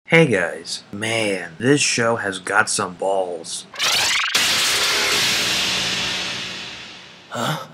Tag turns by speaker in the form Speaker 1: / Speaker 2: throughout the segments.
Speaker 1: Hey guys, man, this show has got some balls. Huh?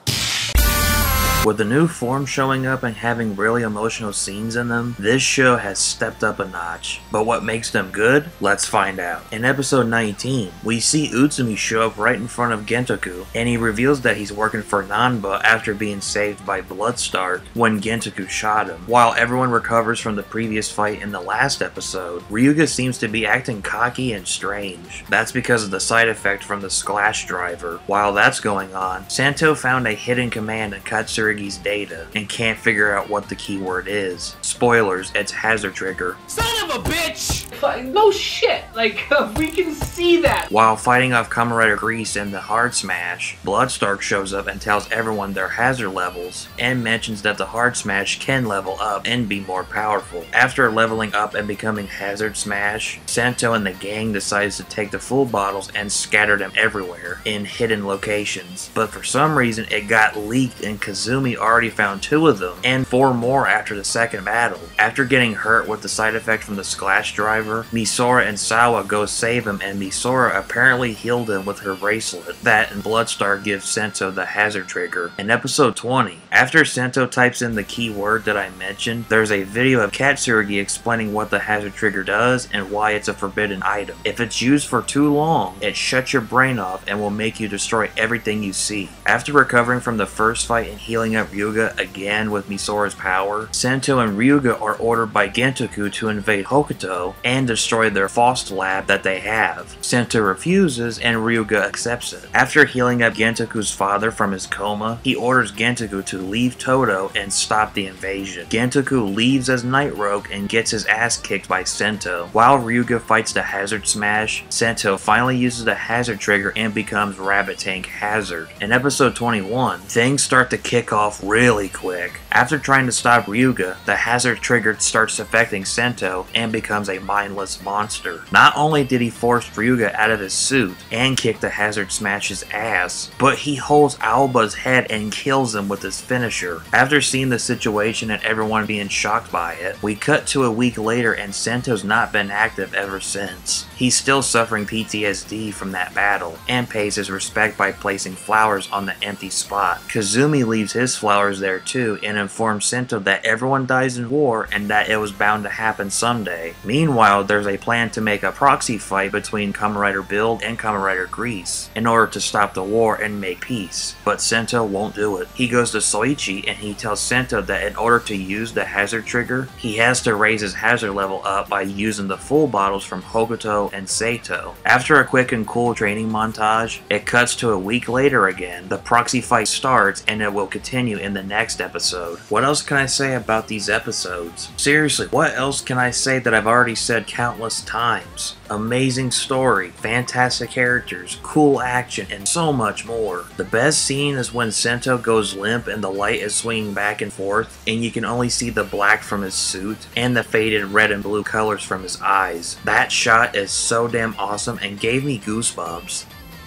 Speaker 1: With the new form showing up and having really emotional scenes in them, this show has stepped up a notch. But what makes them good? Let's find out. In episode 19, we see Utsumi show up right in front of Gentoku, and he reveals that he's working for Nanba after being saved by Bloodstark when Gentoku shot him. While everyone recovers from the previous fight in the last episode, Ryuga seems to be acting cocky and strange. That's because of the side effect from the Splash Driver. While that's going on, Santo found a hidden command in Katsurigi's data and can't figure out what the keyword is. Spoilers, it's Hazard Trigger.
Speaker 2: Son of a bitch! No shit, like, we can see that!
Speaker 1: While fighting off Kamen Rider Grease in the Hard Smash, Bloodstark shows up and tells everyone their hazard levels, and mentions that the Hard Smash can level up and be more powerful. After leveling up and becoming Hazard Smash, Santo and the gang decides to take the full bottles and scatter them everywhere, in hidden locations. But for some reason it got leaked and Kazumi already found 2 of them, and 4 more after the second battle. After getting hurt with the side effect from the Splash Driver, Misora and Sawa go save him, and Misora apparently healed him with her bracelet. That and Bloodstar gives Sento the Hazard Trigger. In episode 20, after Sento types in the keyword that I mentioned, there's a video of Katsuragi explaining what the Hazard Trigger does and why it's a forbidden item. If it's used for too long, it shuts your brain off and will make you destroy everything you see. After recovering from the first fight and healing up Ryuga again with Misora's power, Sento and Ryuga are ordered by Gentoku to invade Hokuto and destroy their Faust lab that they have. Sento refuses and Ryuga accepts it. After healing up Gentoku's father from his coma, he orders Gentoku to leave Todo and stop the invasion. Gentoku leaves as Night Rogue and gets his ass kicked by Sento. While Ryuga fights the Hazard Smash, Sento finally uses the Hazard Trigger and becomes Rabbit Tank Hazard. In episode 21, things start to kick off really quick. After trying to stop Ryuga, the Hazard Trigger starts affecting Sento and becomes a mindless monster. Not only did he force Ryuga out of his suit and kick the Hazard Smash's ass, but he holds Aoba's head and kills him with his finisher. After seeing the situation and everyone being shocked by it, we cut to a week later and Sento's not been active ever since. He's still suffering PTSD from that battle, and pays his respect by placing flowers on the empty spot. Kazumi leaves his flowers there too and informs Sento that everyone dies in war and that it was bound to happen someday. Meanwhile, there's a plan to make a proxy fight between Kamen Rider Build and Kamen Rider Grease in order to stop the war and make peace, but Sento won't do it. He goes to Soichi and he tells Sento that in order to use the Hazard Trigger, he has to raise his hazard level up by using the full bottles from Hokuto and Sato. After a quick and cool training montage, it cuts to a week later again. The proxy fight starts and it will continue in the next episode. What else can I say about these episodes? Seriously, what else can I say that I've already said countless times? Amazing story, fantastic characters, cool action, and so much more. The best scene is when Sento goes limp and the light is swinging back and forth, and you can only see the black from his suit and the faded red and blue colors from his eyes. That shot is so damn awesome and gave me goosebumps.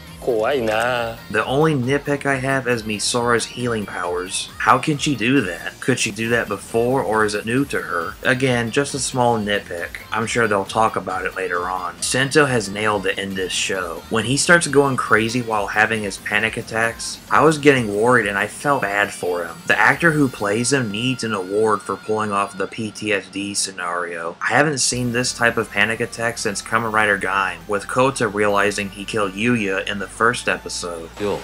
Speaker 1: The only nitpick I have is Misora's healing powers. How can she do that? Could she do that before, or is it new to her? Again, just a small nitpick. I'm sure they'll talk about it later on. Sento has nailed it in this show. When he starts going crazy while having his panic attacks, I was getting worried and I felt bad for him. The actor who plays him needs an award for pulling off the PTSD scenario. I haven't seen this type of panic attack since Kamen Rider Gaim, with Kota realizing he killed Yuya in the first episode.
Speaker 3: Yo.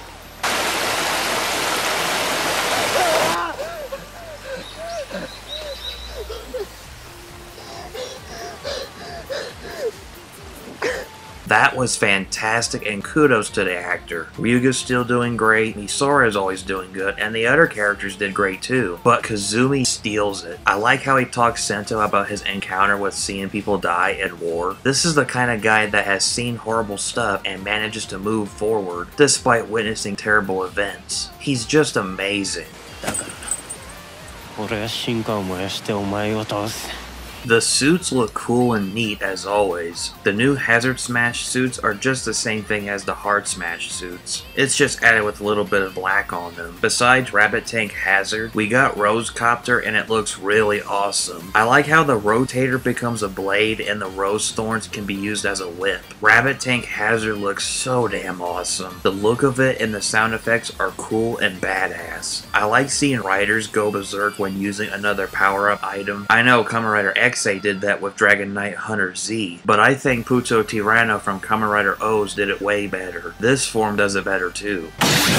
Speaker 1: That was fantastic and kudos to the actor. Ryuga's still doing great, Misora is always doing good, and the other characters did great too. But Kazumi steals it. I like how he talks Sento about his encounter with seeing people die at war. This is the kind of guy that has seen horrible stuff and manages to move forward despite witnessing terrible events. He's just amazing. The suits look cool and neat as always. The new Hazard Smash suits are just the same thing as the Hard Smash suits. It's just added with a little bit of black on them. Besides Rabbit Tank Hazard, we got Rose Copter and it looks really awesome. I like how the rotator becomes a blade and the rose thorns can be used as a whip. Rabbit Tank Hazard looks so damn awesome. The look of it and the sound effects are cool and badass. I like seeing riders go berserk when using another power-up item. I know Kamen Rider XA did that with Dragon Knight Hunter Z, but I think Puto Tyranno from Kamen Rider O's did it way better. This form does it better too.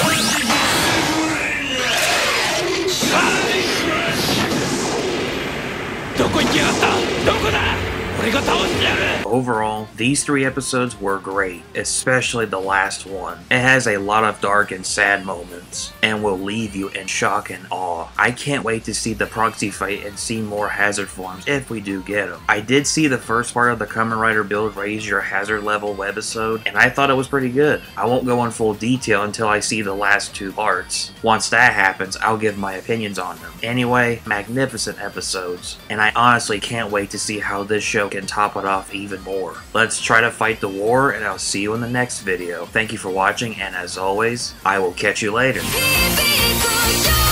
Speaker 1: Overall, these 3 episodes were great, especially the last one. It has a lot of dark and sad moments, and will leave you in shock and awe. I can't wait to see the proxy fight and see more hazard forms if we do get them. I did see the first part of the Kamen Rider Build Raise Your Hazard Level webisode, and I thought it was pretty good. I won't go in full detail until I see the last 2 parts. Once that happens, I'll give my opinions on them. Anyway, magnificent episodes, and I honestly can't wait to see how this show can top it off even more. Let's try to fight the war, and I'll see you in the next video. Thank you for watching, and as always, I will catch you later.